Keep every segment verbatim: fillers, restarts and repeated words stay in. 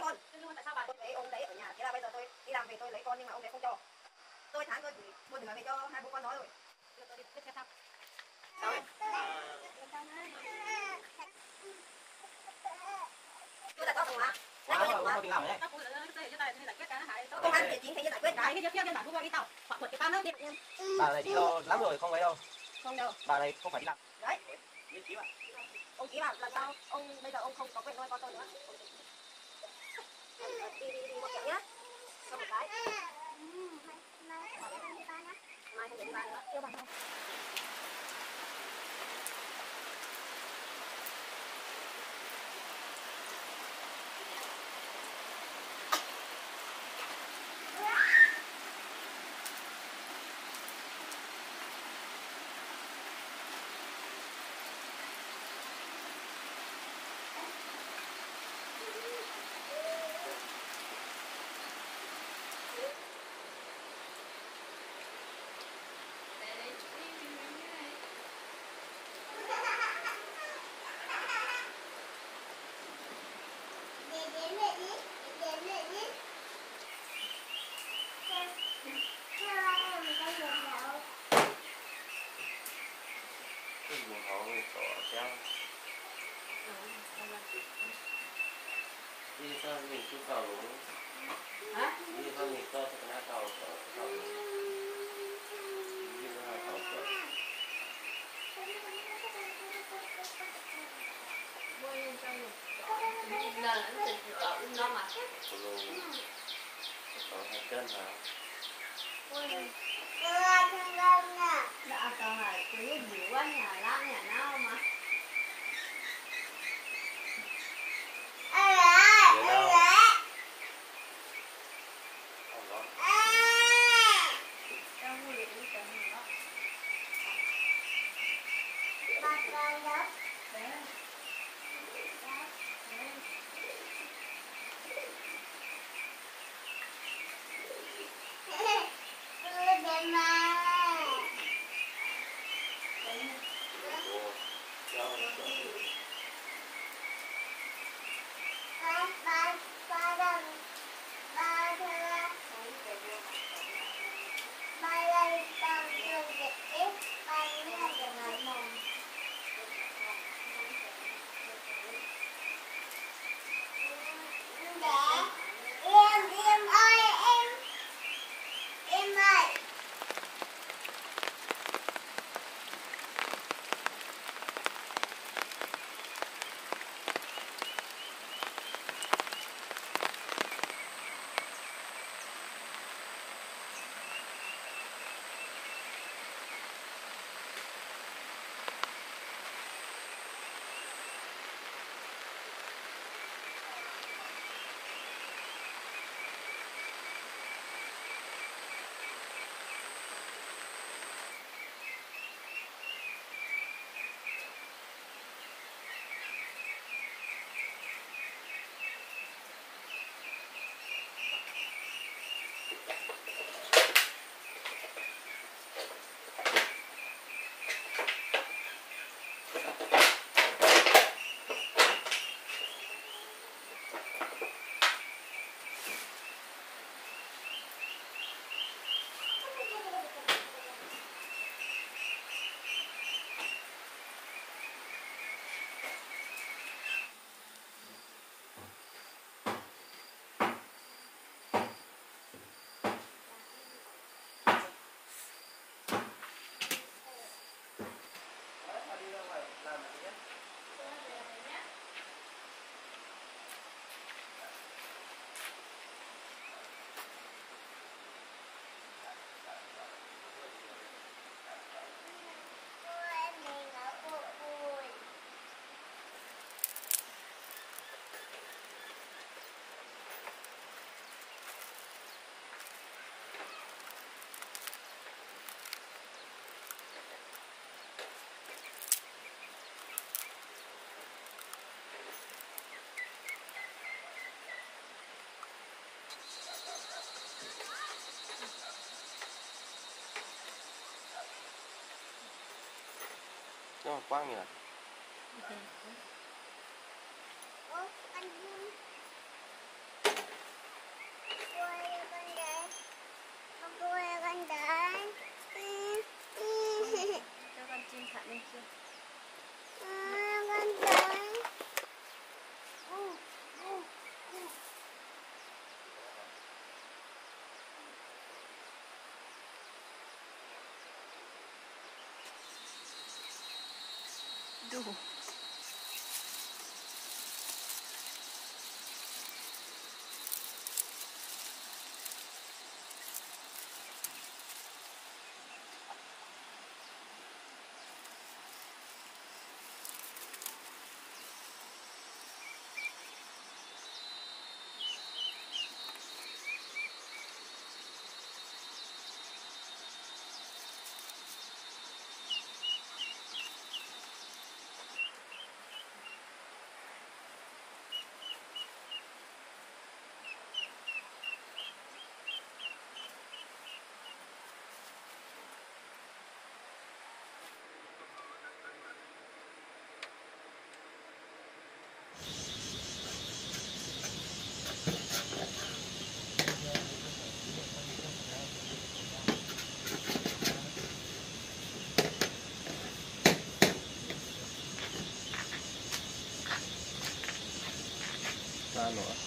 con. Nhưng mà tại sao bà tôi lấy ông đấy ở nhà? Thế là bây giờ tôi đi làm về tôi lấy con nhưng mà ông đấy không cho. Tôi tháng tôi chỉ mua nửa về cho hai bố con nó rồi. Bây giờ tôi đi tiếp theo. Sao? Tôi đã có không ạ? Công an địa chính phải giải quyết cái cái cái bản của đi tàu hoặc một cái ban đó đi. Bà này đi lo lắm rồi không ấy đâu. Không đâu. Bà này không phải đi làm. Đấy. Ông chí bảo là sao? Ông bây giờ ông không có quyền nuôi con tôi nữa. Đi đi đi một kiểu nhá. Cho một cái. Mai không đi ban nữa. Chưa bằng không? Đi sao mình cứ cầu luôn. Hả? Đi sao mình cho cái lá cầu cầu cầu. Đi ra cầu cầu. Là nó thịt lợn nó mà. Có hai cân hả? Đã tao là cứ nhiều quá nhà lắm nhà nào mà. Nhưng mà quang nhỉ? Ừ. Ồ. Ra nữa.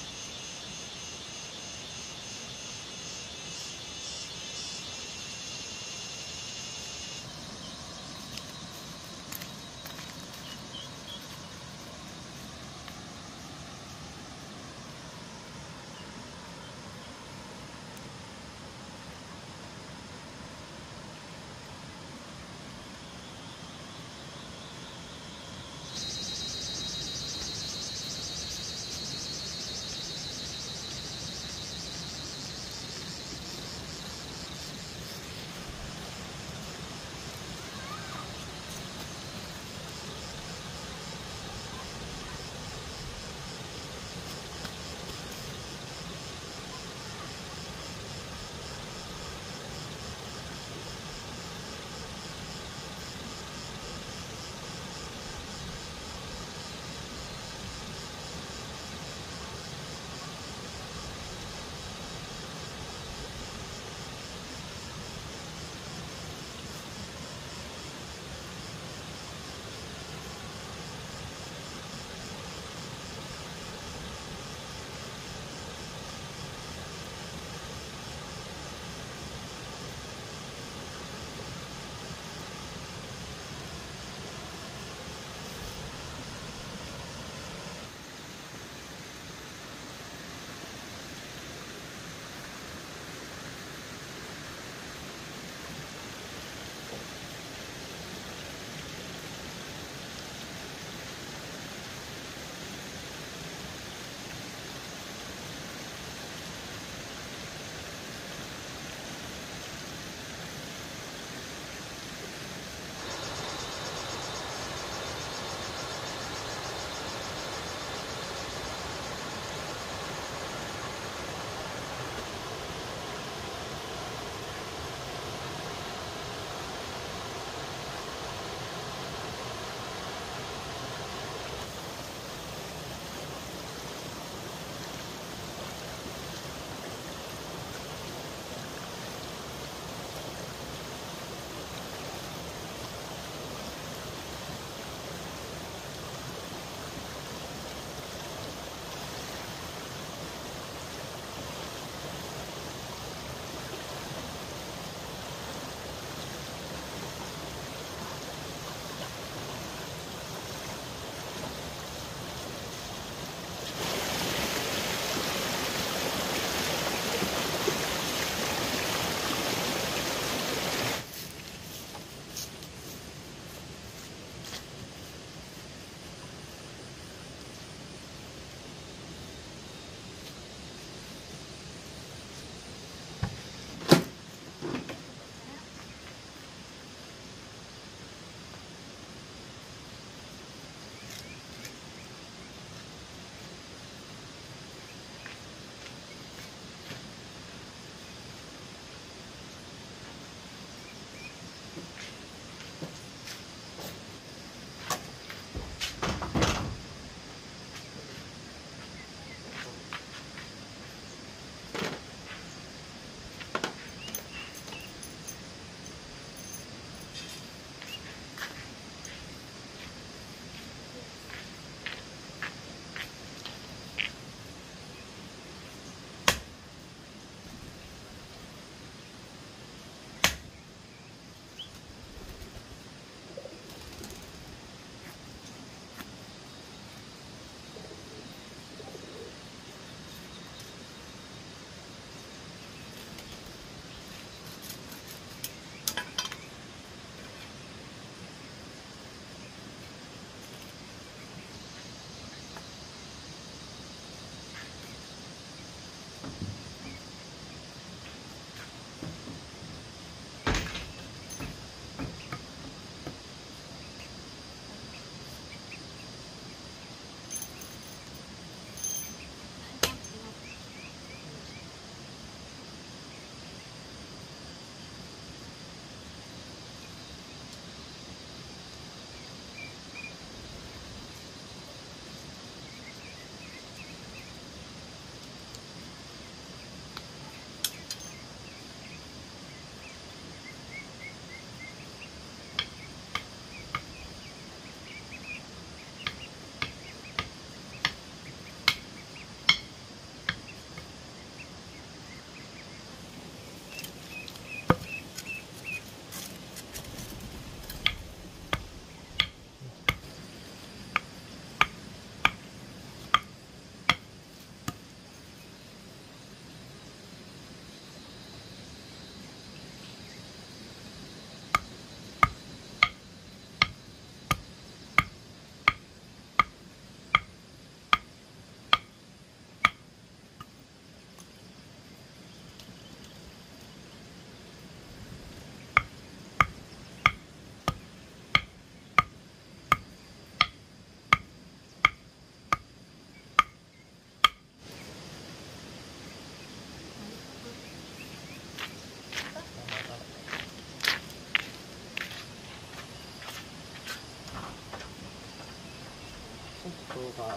không có.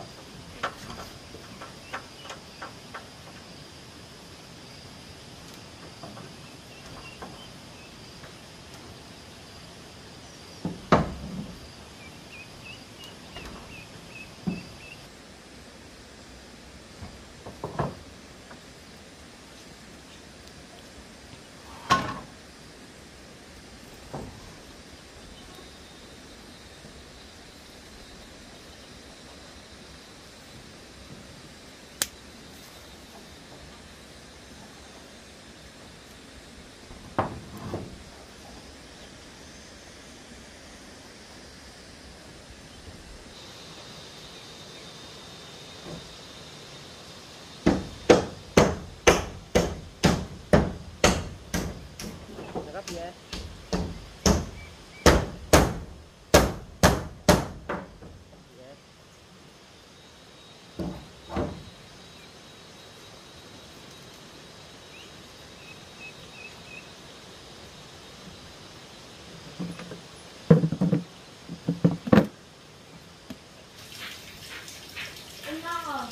Gấp gì vậy? Em ngon rồi.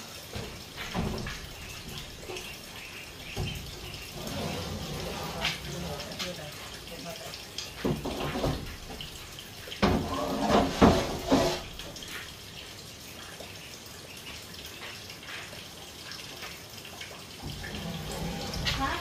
Hả?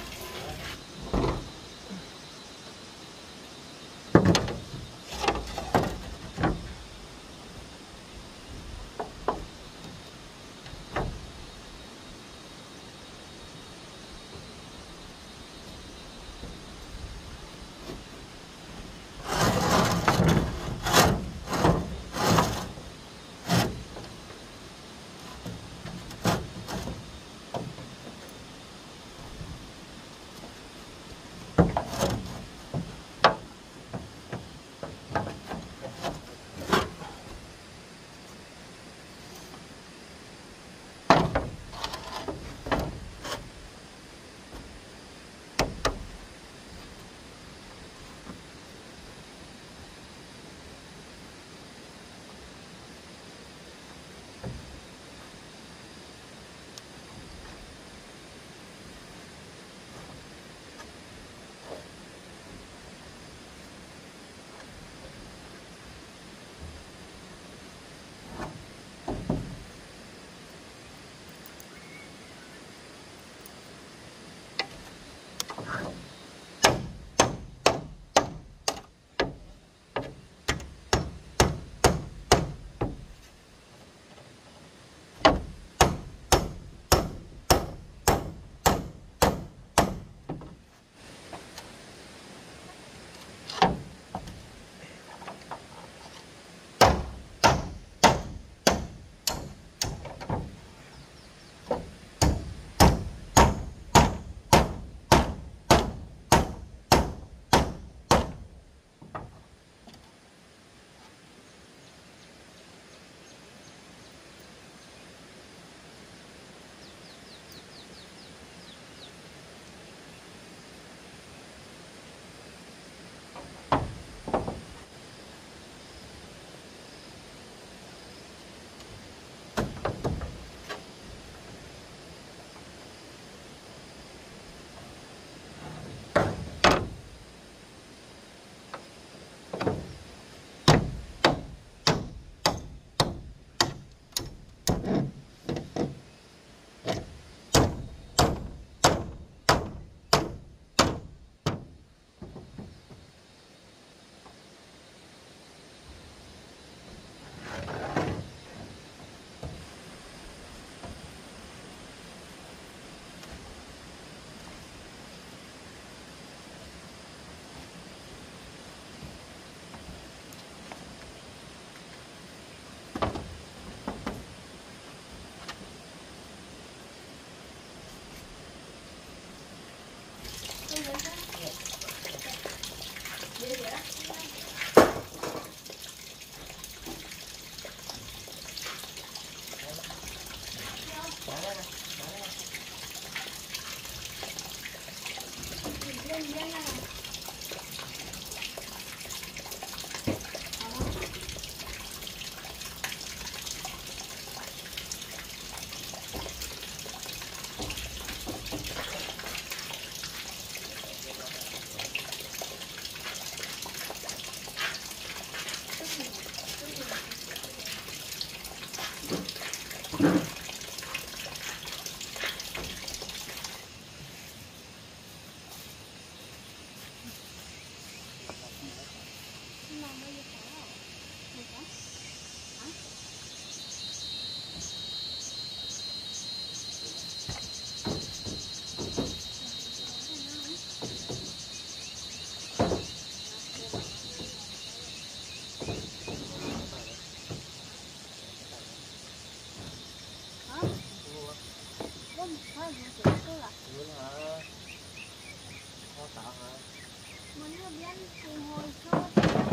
Thôi gì chị cứ là Muốn hả? Khó tạo hả? muốn như biến cùng hồi chốt.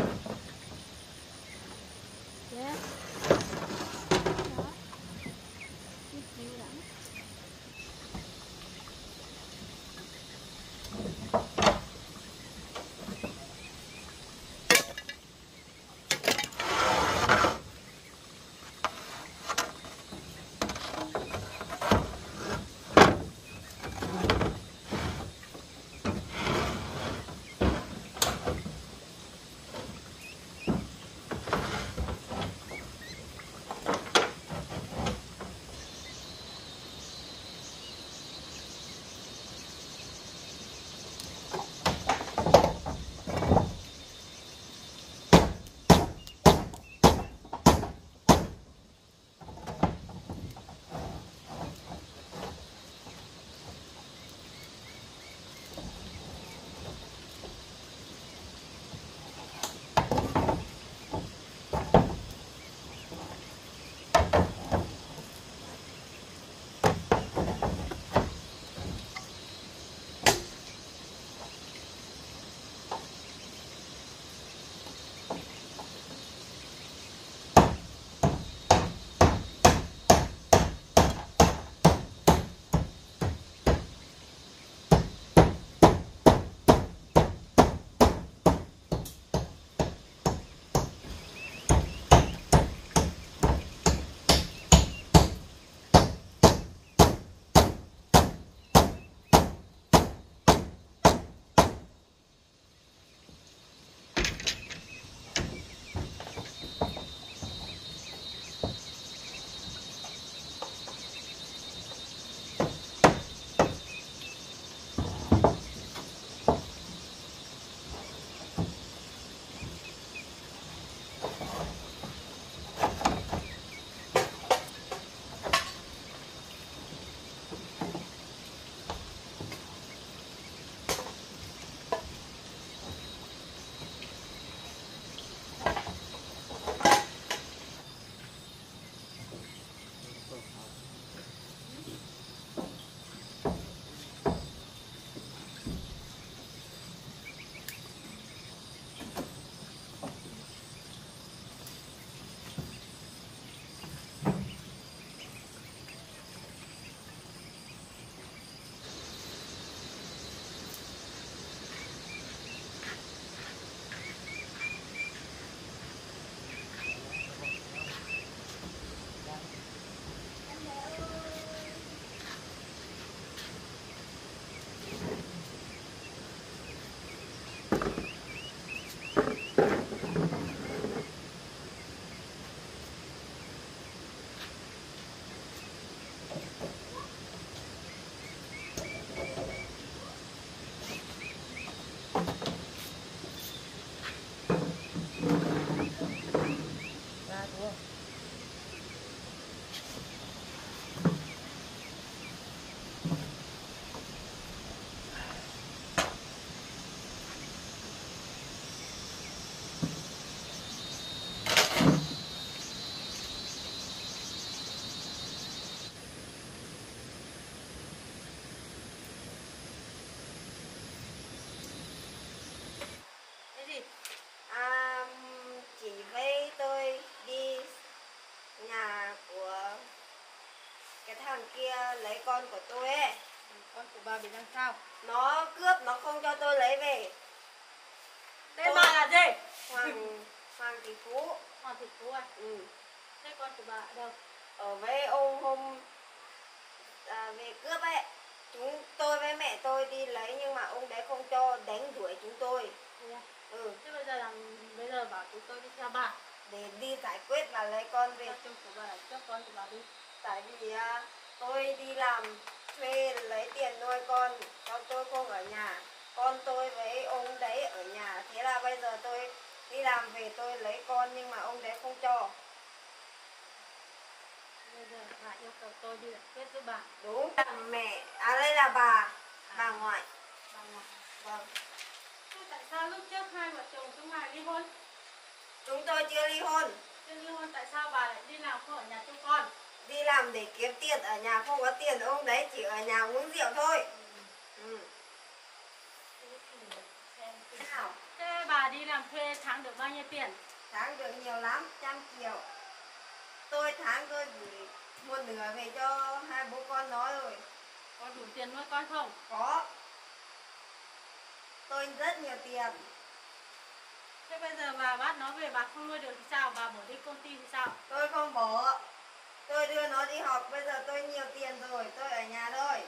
Dạ. Đó. Đi chiều lắm. À, chị với tôi đi nhà của cái thằng kia lấy con của tôi ấy. Con của bà bị làm sao? Nó cướp, nó không cho tôi lấy về. Tên bà là gì? Hoàng Hoàng Thị Phú. Hoàng Thị Phú à? Ừ. Thế con của bà ở đâu? Ở với ông hôm à, về cướp ấy. Chúng tôi với mẹ tôi đi lấy nhưng mà ông đấy không cho, đánh đuổi chúng tôi. Thế à? Ừ. Thế bây giờ làm bây giờ bảo chúng tôi đi theo bà Để đi giải quyết và lấy con về. cho chồng của bà cho con của bà đi. Tại vì à, tôi đi làm thuê lấy tiền nuôi con, con tôi không ở nhà, con tôi với ông đấy ở nhà. Thế là bây giờ tôi đi làm về tôi lấy con nhưng mà ông đấy không cho. Bây giờ bà yêu cầu tôi đi giải quyết với bà. Đúng, mẹ, à đây là bà, bà ngoại. Bà ngoại. Vâng. Thế tại sao lúc trước hai vợ chồng chúng mày ly hôn? Chúng tôi chưa ly hôn. Chưa ly hôn tại sao bà lại đi làm không ở nhà chúng con? đi làm để kiếm tiền, ở nhà không có tiền, ông đấy chỉ ở nhà uống rượu thôi. Ừ. Nào, Thế bà đi làm thuê tháng được bao nhiêu tiền? tháng được nhiều lắm, trăm triệu. Tôi tháng tôi gửi một nửa về cho hai bố con nó rồi. Có đủ tiền nuôi con không? Có. Tôi rất nhiều tiền. Thế bây giờ bà bắt nó về bà không nuôi được thì sao? Bà bỏ đi công ty thì sao? Tôi không bỏ. Tôi đưa nó đi học, bây giờ tôi nhiều tiền rồi, tôi ở nhà thôi.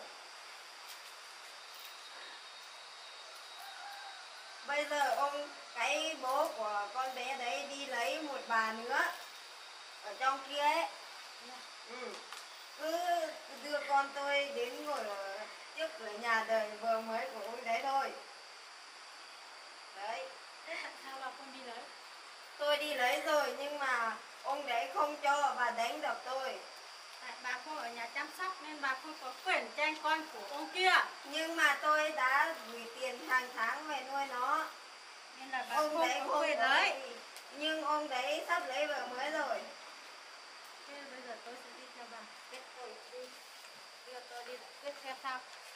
Bây giờ ông, cái bố của con bé đấy đi lấy một bà nữa ở trong kia ấy. Ừ. Cứ đưa con tôi đến ngồi ở trước cửa nhà đời vừa mới của ông đấy thôi. Đấy. Thế tại sao bà không đi lấy? Tôi đi lấy rồi nhưng mà ông đấy không cho và đánh đập tôi. Tại bà không ở nhà chăm sóc nên bà không có quyền tranh con của ông kia. Nhưng mà tôi đã gửi tiền hàng tháng về nuôi nó. Nên là bà Ông không đấy có không quyền có đấy. gì. Nhưng ông đấy sắp lấy vợ mới rồi. Thế bây giờ tôi sẽ đi theo bà. Kết tôi đi. Đưa tôi đi giải quyết xem sao.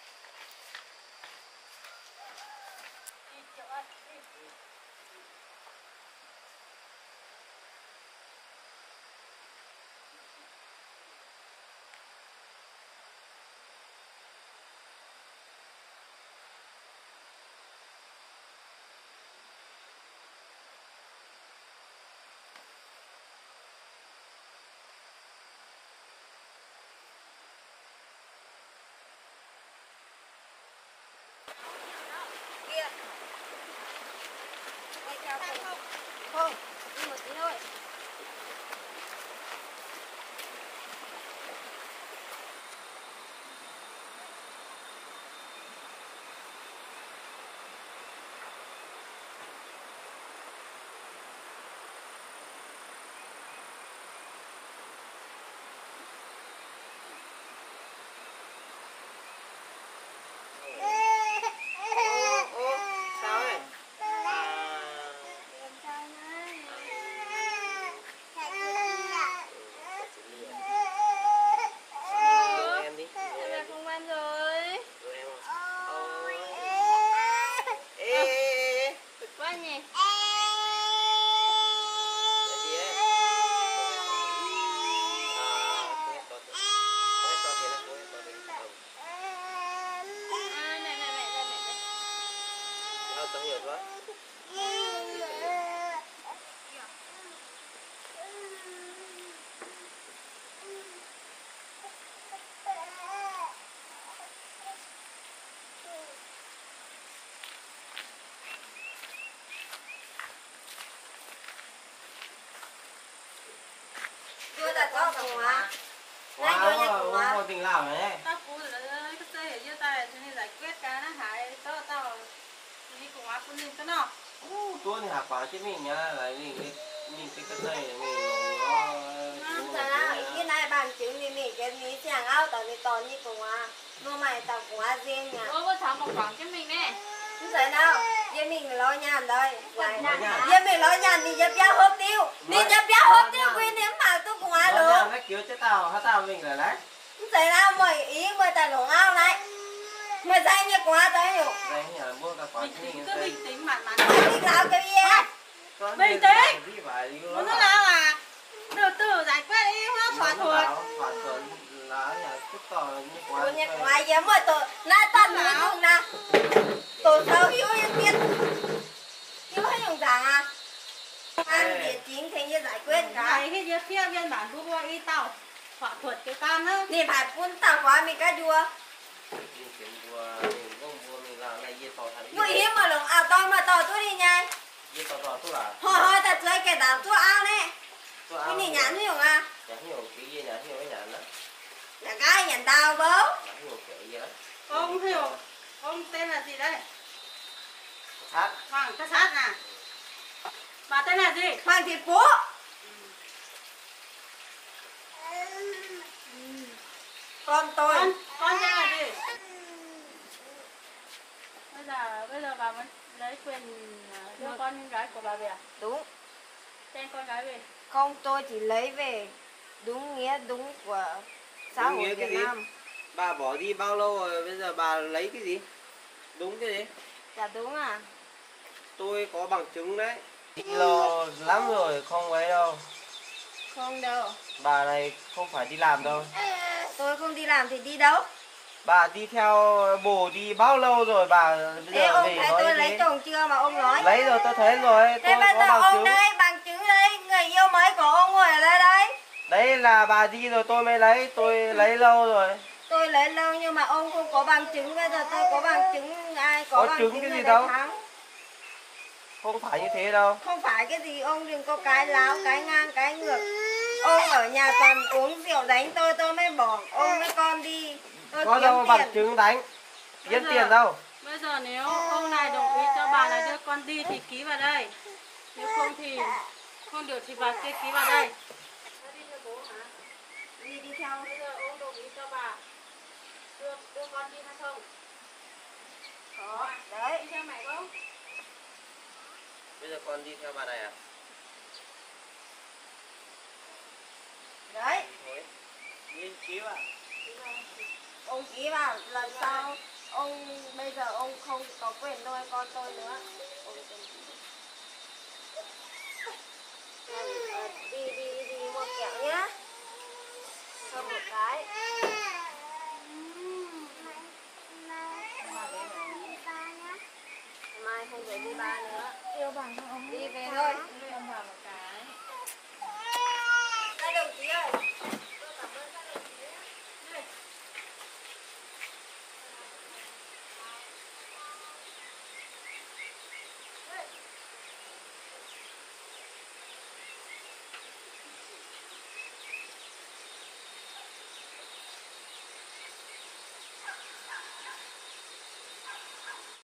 Đi Triệu ơi, đi. Kia. Đi theo không? Không, đi một tí thôi. Chưa đặt cho cùng á. Này đưa nhà cùng á. Tình làm đấy. Tao cú rồi đấy, cái xe ở dưới tay thì giải quyết cái nó hại tao tao đi cùng á cũng nên cái nào. Tôi thì học quả chứ mình nhá, lại mình cái mình cái cái này mình nó Giờ nào cái này bằng chứng thì mình cái ní chẳng ao tao đi tòn như cùng á. Mua mày tao cùng á riêng nha. Ôi có thằng một quảng cho mình nè. Không phải nào, giờ mình lo nhàn đây. Giờ mình lo nhàn thì dập giá hộp tiêu. Đi dập giá hộp tiêu quên nếm mà tôi cùng á luôn. nó cứu chứ tao, hả tao mình là đấy. Không phải nào mời ý mời tài lủng ao này. Mời danh như cùng á tới hiểu. Đấy nhờ mua cả quả Bình chứ tĩnh mình cứ bình tĩnh mặn mặn. Đi nào cái gì á. Bình tĩnh. Đi phải đi Nó nào à? Từ từ giải quyết đi, nó thỏa thuận. Thỏa thuận là nhà chút tỏ như quả. Tôi nhắc ngoài giờ mời tôi na toàn núi cùng nào. Tôi sao hiểu yên biết. Hiểu hay dùng rằng à. Ăn địa chính thì như giải quyết cả. Này cái giới thiệu viên bản thu qua y tàu. Thỏa thuận cái con đó. Nè phải phun tao quá mình cá chua. Mình chuyển qua mình không mua mình làm này dê tỏ thành. Người hiếm mà lồng ảo to mà tỏ tôi đi nha. Dê tỏ tỏ tôi là. Hỏi hỏi ta chơi cái đám tôi ao nè. Tôi Cái ao. này nhãn hiểu à? Nhãn hiểu cái gì nhãn hiểu cái nhãn đó. Là cái nhãn đào bố. Nhãn hiểu cái gì đó. Ông hiểu. Ông tên là gì đây? Sát. Hoàng Tất Sát à? Bà tên là gì? Hoàng Thị Phú. Con tôi. Con, con tên là gì? Bây giờ, bây giờ bà muốn lấy quyền đưa con gái của bà về à? Đúng. Tên con gái về. Không tôi chỉ lấy về đúng nghĩa đúng của xã Đúng hội nghĩa cái Việt gì? Nam. Bà bỏ đi bao lâu rồi, bây giờ bà lấy cái gì? Đúng cái gì? Dạ đúng à? Tôi có bằng chứng đấy. Đi lâu lắm rồi, không ấy đâu. Không đâu. Bà này không phải đi làm đâu. Tôi không đi làm thì đi đâu? Bà đi theo bồ đi bao lâu rồi, bà bây Thế giờ ông về thấy nói tôi gì? lấy chồng chưa mà ông nói? Lấy rồi, tôi thấy rồi, Thế tôi bây có giờ bằng ông chứng. đây, bằng chứng đây, người yêu mới của ông ngồi ở đây đấy. Đấy là bà đi rồi tôi mới lấy, tôi lấy lâu rồi. Tôi lấy lâu nhưng mà ông không có bằng chứng, bây giờ tôi có bằng chứng, ai có, Có bằng chứng chứng cái người gì đấy đâu. thắng. Không phải như thế đâu. Không phải cái gì, ông đừng có cái láo, cái ngang, cái ngược. Ông ở nhà toàn uống rượu đánh tôi, tôi mới bỏ ông với con đi. Tôi Có kiếm đâu tiền. bằng chứng đánh. Bây Kiếm giờ- tiền đâu. Bây giờ nếu ông này đồng ý cho bà này đưa con đi thì ký vào đây. Nếu không thì không được thì bà kia ký vào đây. Nó đi theo bố hả? Đi đi theo. Bây giờ ông đồng ý cho bà đưa, đưa con đi hay không? Đó, đấy. Đi theo mẹ không? Bây giờ con đi theo bà này à? Đấy. Thôi. Đi ký vào. Ông ký vào lần sau ông bây giờ ông không có quyền nuôi con tôi nữa. Ông đừng ký. Ờ, đi đi đi mua kẹo nhá. Cho một cái. Mai không phải đi ba nữa. Yêu bằng không?